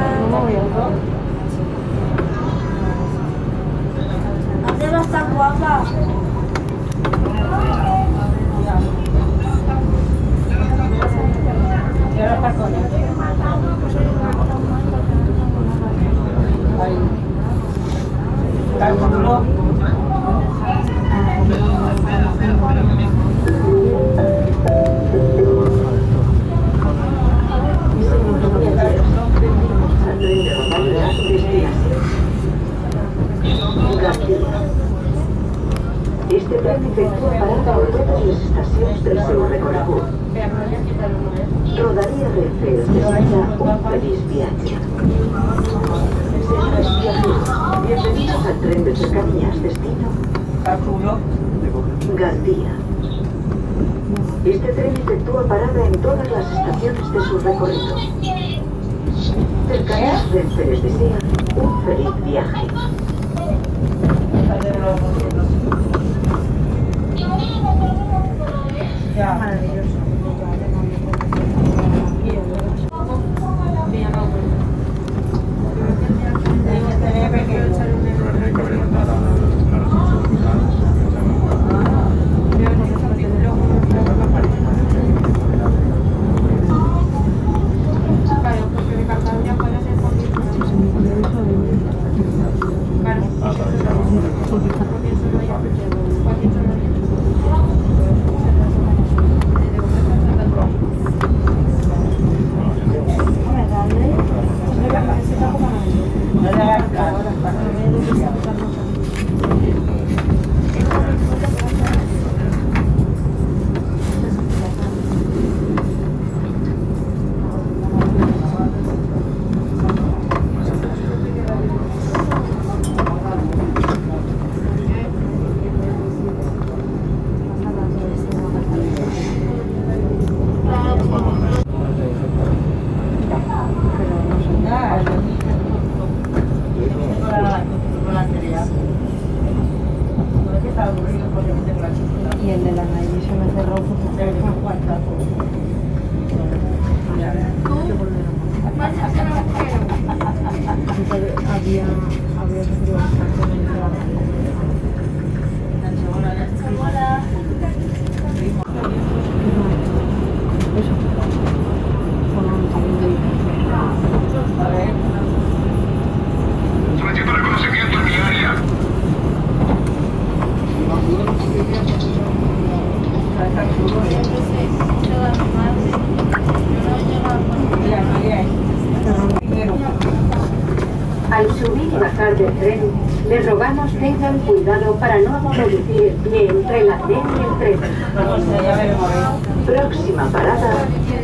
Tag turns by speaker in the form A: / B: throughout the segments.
A: ¿Dónde va a estar guapa?
B: Y ahora está con él. Ahí. Cálculo.
C: Este tren efectúa parada por todas las estacions del seu recorregut. Rodalia Renfe els desitja un feliç viatge. Señores viajeros, bienvenidos al tren de cercanías destino
B: Cálculo.
C: Gandía. Este tren efectúa parada en todas las estaciones de su recorrido. Cercanías Renfe les desea un feliz viaje.
B: Ya, maravilloso. Y el de la Nike se me cerró porque se me aguanta todo. Había sufrido bastante. Eso. Con un cambio de diferencia. A ver.
D: Solicito reconocimiento en mi área.
C: Al subir y bajar del tren, les rogamos tengan cuidado para no introducir el pie entre el andén y el tren. Próxima parada,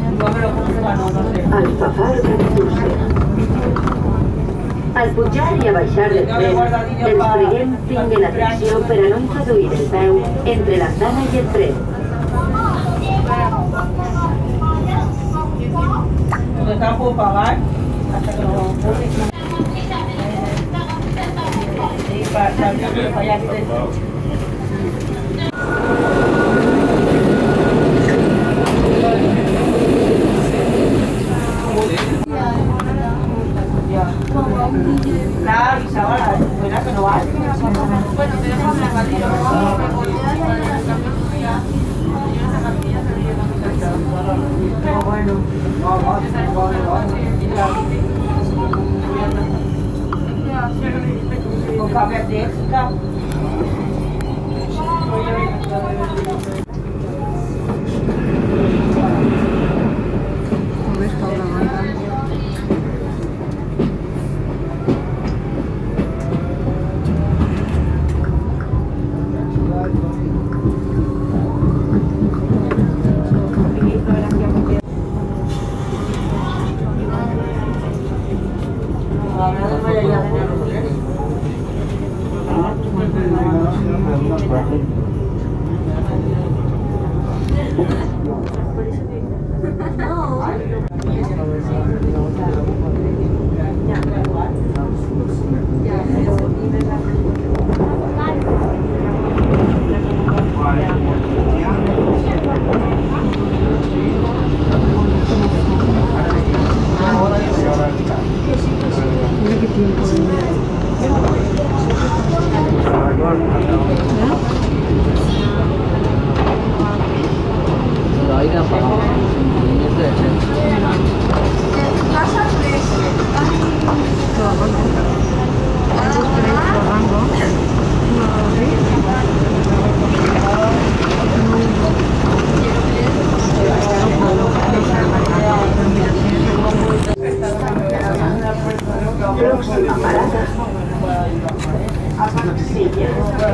C: Alfafar Gandusia. Al pujar i a baixar del tren, els preguem tinguen atenció per a no introduir el peu entre l'andana i el tren.
B: Está por pagar hasta que lo para allá. Claro, y ahora, buena que no va. Bueno, te dejamos la caldera. Bueno. Con cable eléctrica.
A: Que sí.
E: tiempo de...
F: Lo hay que apagar.
A: Pasa tres.
C: Próxima parada. Silla.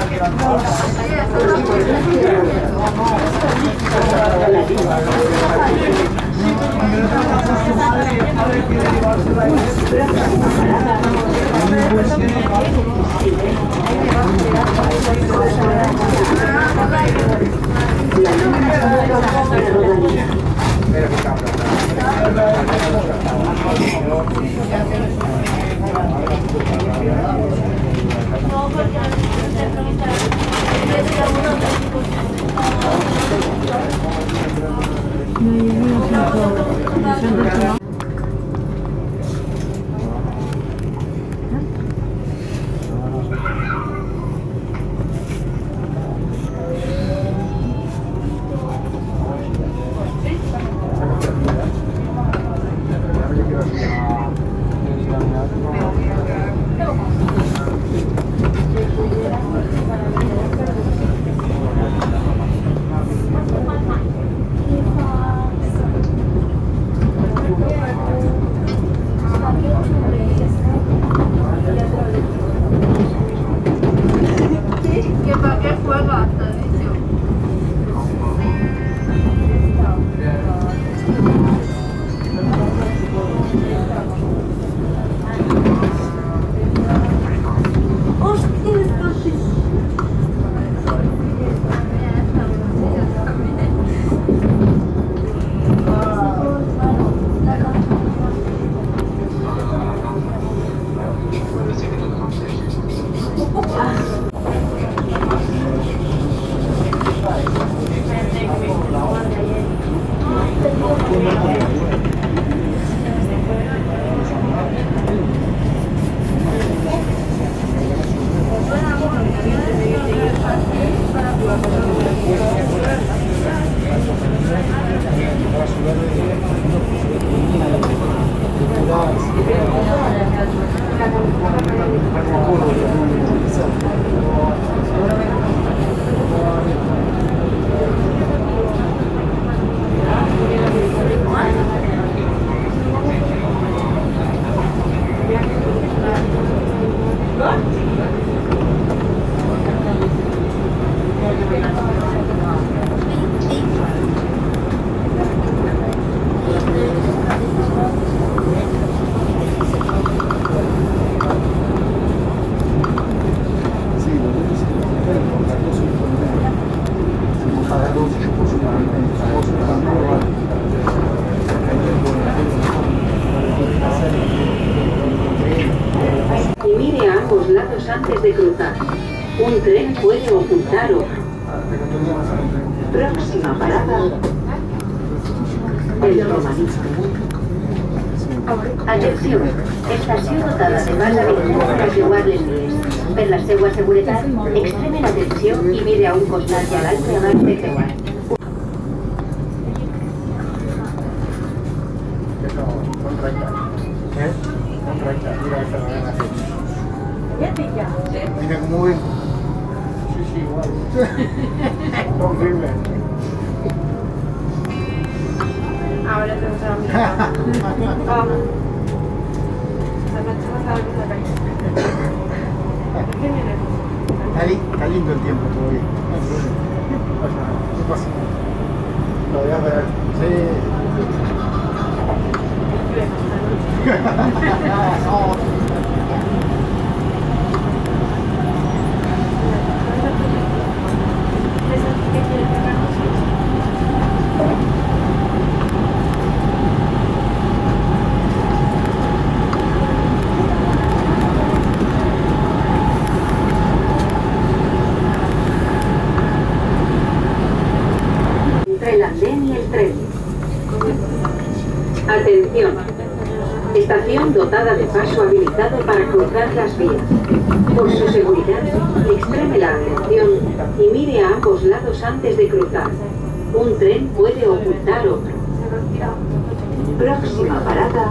C: Y mire a ambos lados antes de cruzar. Un tren puede ocultar ojo. Próxima parada. El Romanista. Atenció, estació dotada de banda virtual per llogar les vies. Per la seva seguretat, extreme l'atenció i mire a un costat i a l'altre abans de creuar.
G: Mira cómo ven. Sí, sí, igual. Son firmes.
A: Ahora tengo que mirar.
G: Está lindo el tiempo todavía. ¿Qué pasa? Lo voy a ver. Sí.
C: Entre el andén y el tren. Atención. Estación dotada de paso habilitado para cruzar las vías. Por su seguridad, extreme la atención y mire a ambos lados antes de cruzar. Un tren puede ocultar otro. Próxima parada,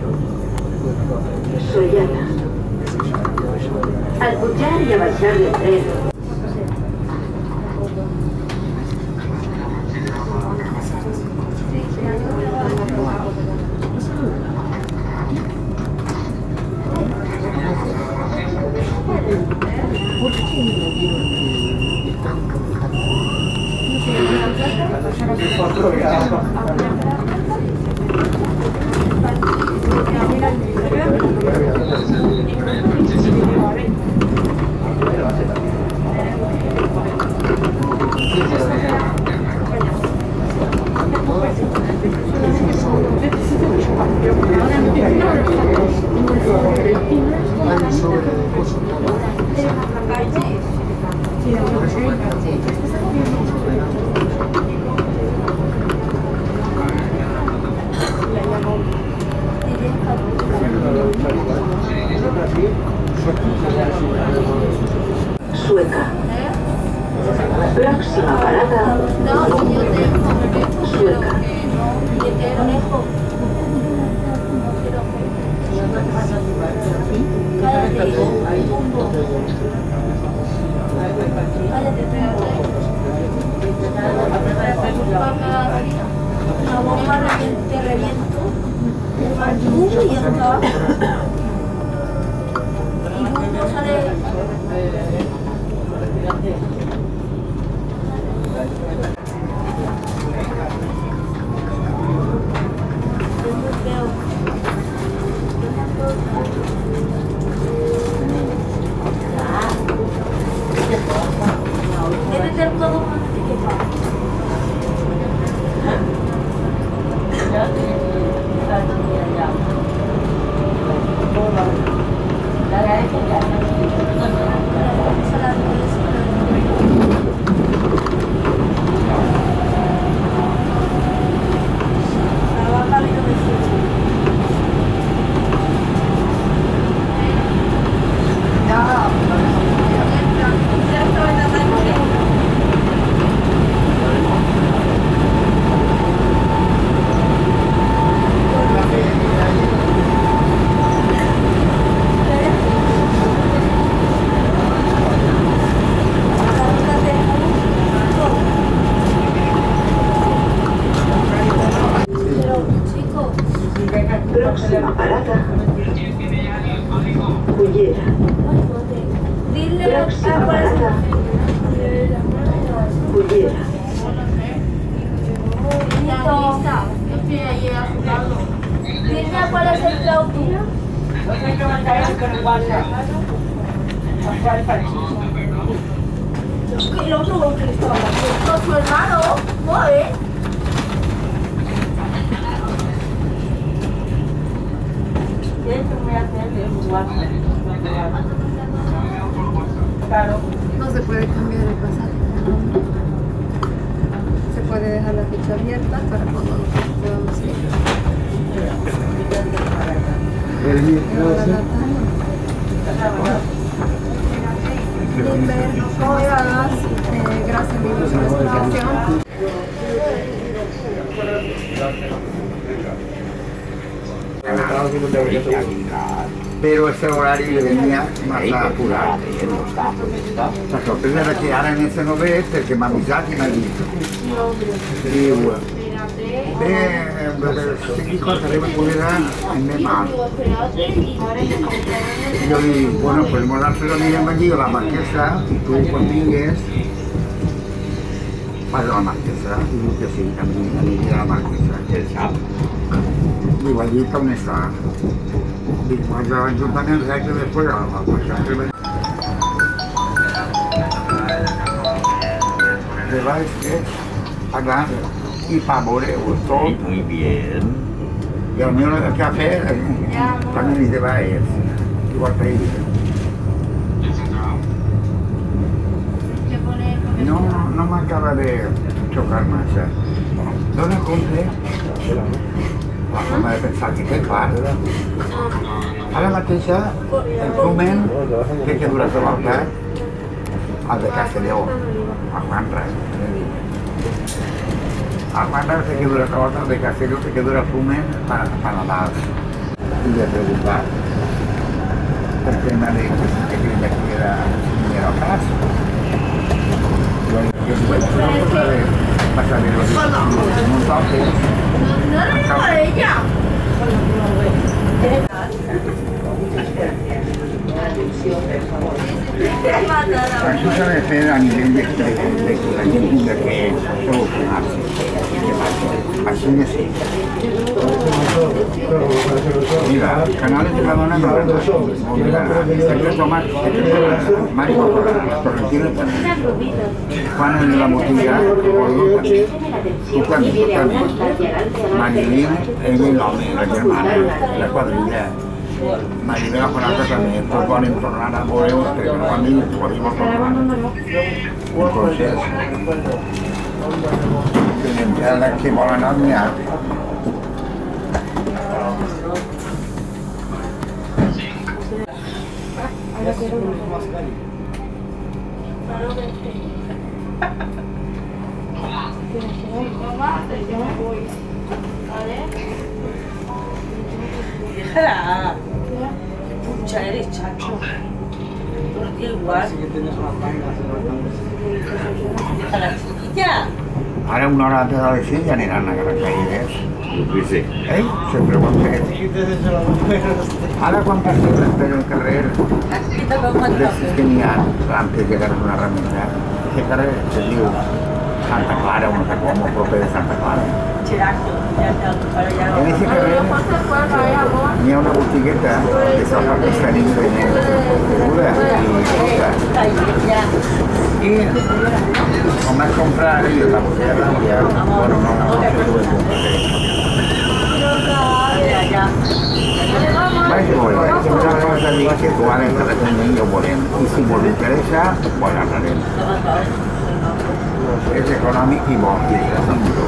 C: Sollana. Al pujar y avanzar del tren, Sueca. Próxima parada, Sueca.
E: La bomba te reviento. Y ya está. Y luego sale. Debe ser todo más
C: Próxima parada, Cullera. Próxima parada, Cullera.
E: Dime cuál es el Claudio.
B: No sé qué va a caer con el WhatsApp.
E: El otro gol que le estaba dando. Con su hermano. Joder.
B: Claro.
A: No se puede cambiar el pasaje. Se puede dejar la fecha abierta para cuando nosotros podamos ir. Gracias, amigos, por esta invitación.
G: Pero ese horario venía más apurado. La sorpresa era que ara en ese no ve el que m'ha avisat i m'ha dit diu sigui cosa de Cullera anem a i jo li dic bueno pues nosaltres anirem allí a la Marquesa i tu quan vingues vas a la Marquesa i diu que sí, aniré a la Marquesa que sap diu allí on està dic vaig a l'Ajuntament res que després a la Marquesa de baix és pagar y favoreo todo. Muy bien. Y al menos el café también te va a ir. Igual que ahí. No me acaba de chocar más. ¿Dónde compré? la forma de pensar que té, clar. Ara mateix, el Flumen té que dur a voltar al de Castelló, a Juanra. A Juanra té que dur a volta al de Castelló, té que dur a Flumen a Nadal. I de preguntar el tema de que creia que era el cas. Jo vaig passar de los un toque.
E: No era hijo de ella.
G: Això s'ha de fer a nivell de que la gent tingui que solucionar-se. Així de sí. Mira, Canales de la Dona no eren molt bé. Mario Torrentino també. Juan en la Motilla, totalment. Marilyn, ell i l'home, la germana, la quadrilla. Marilyn la Juanata també, tots volen tornar a veure que no van dir que volíem tornar. Entonces, la que volen anar n'hi ha.
B: Déjala. Pucha, eres chacho. Todo el día igual. Déjala, chiquilla.
G: Ara una hora antes de les 6 ja aniran a Caracaides.
F: Sí.
G: Sempre ho han fet. Ara quan passes per el carrer, d'aquests que n'hi ha, antes de llegar una ramita, aquest carrer se diu Santa Clara, un tacomo proper de Santa Clara. En aquest carrer n'hi ha una botigueta que s'ha fet tenir de verdura i fruita. I com vaig comprar jo la botiga d'Àmbia, bueno, no la vaig veure, una cosa dir que tu ara encara tenim i ho volem. I si us interessa, ho agarrarem. És econòmic i bo, i és millor.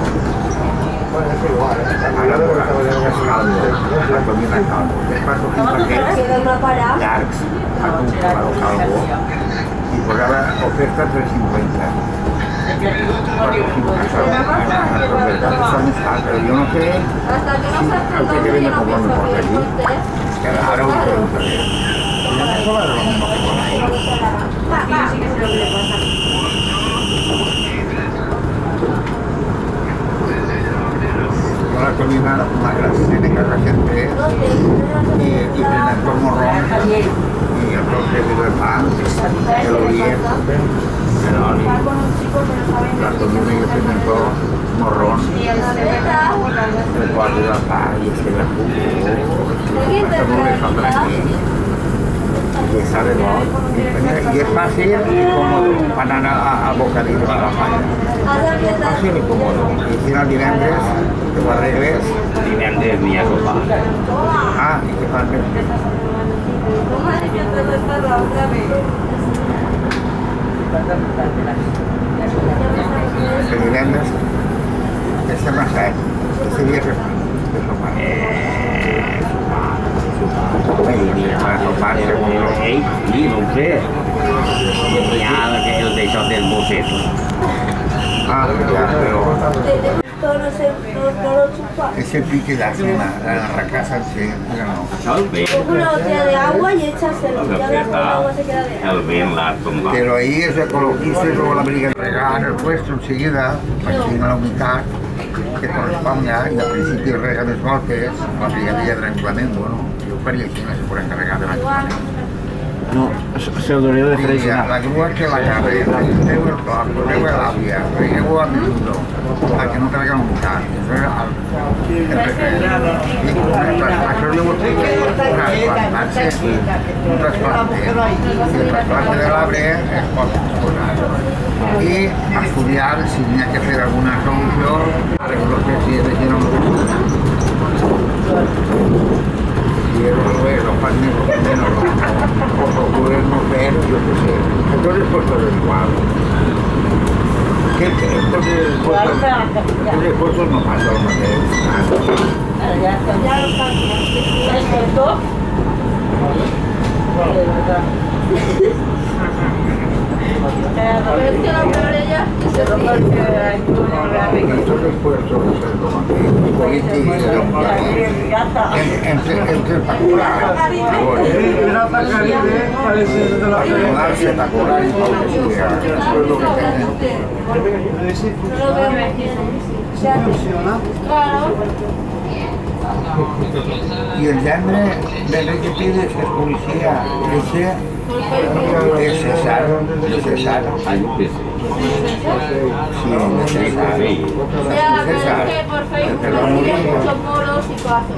G: Ara veurà les caldes, la comida caldo. Després un paquet llargs, a comprar el caldo, i posava oferta 3,50. Són més cars, però jo no sé si el que ve de Pobla no posa allí, que ara ho preguntaré. I a més, és el mismo que pone ahí. La comida más grande de cada gente y tienen el morrón y el toque de pan, el olier, el oli. La comida que tienen todo morrón, el cuadro de pan y ese de jugo. Como le saldrá aquí. Que sabe bon. Y es fácil y cómodo para anar al bocadillo a la falla. Fàcil i còmode. I si no el divendres, que ho arregles.
F: Divendres n'hi ha sopar.
G: Ah, i què fan? El divendres és sempre set. Ese dia que fan? De sopar. Para sopar segons lo que
F: Sí, no ho sé. Hi ha el d'això del bosset.
G: Ah, ya, pero
E: No lo chupa.
G: ese pique de hace la casa, sí, pero no.
F: Això el vent.
E: Coge una botella de agua y échaselo. Y ahora con el agua se queda de agua.
F: El vent l'ha tombat.
G: Pero ahí es ecologista y luego la brigada regar el puesto enseguida, mantiene la humedad que corresponda y al principio rega los golpes, la brigadilla tranquilamente, bueno, yo faria així, no se puede encarregar de l'any.
F: No, s'hauria de fer
G: La grua que la carre, treu el cor, treu l'àvia, treu el menudo, perquè no carreguen un car. Això és el referent. Això jo ho estic un trasplante. I el trasplante de l'arbre es pot posar. I estudiar si n'hi ha que fer alguna solució, ara que si és de gent no ho y lo fan menos, o procurem no fer, jo què sé. Entonces pues todo igual. El esfuerzo no pasa lo mateix.
B: Ya está. ¿Es cierto? De verdad.
E: Pero es que lo peor ella
B: Se rompe el
G: Estos esfuerzos se toman políticos espectacular.
H: Pirata Caribe parece de la
G: Ayudar espectacular y todo eso es lo que tenemos.
E: no lo veo. Claro.
G: Y el gendre d'Enrique Pires, que és policia, és César.
F: Hay que
G: Sí, César.
E: Ya, pero es que por Facebook
G: El que va a
E: me
G: morir.
E: siguen muchos moros y pasos.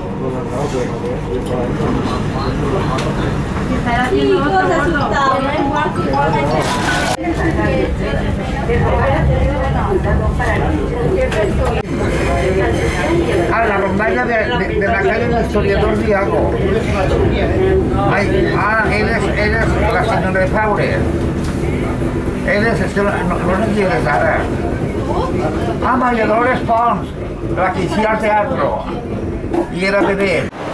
G: La rondalla de la calle del historiador Diago. Él es la señora de Faure. Él es que no entiendes ara. Maria Dolores Pons, la que hacía al teatro. Y era bebé.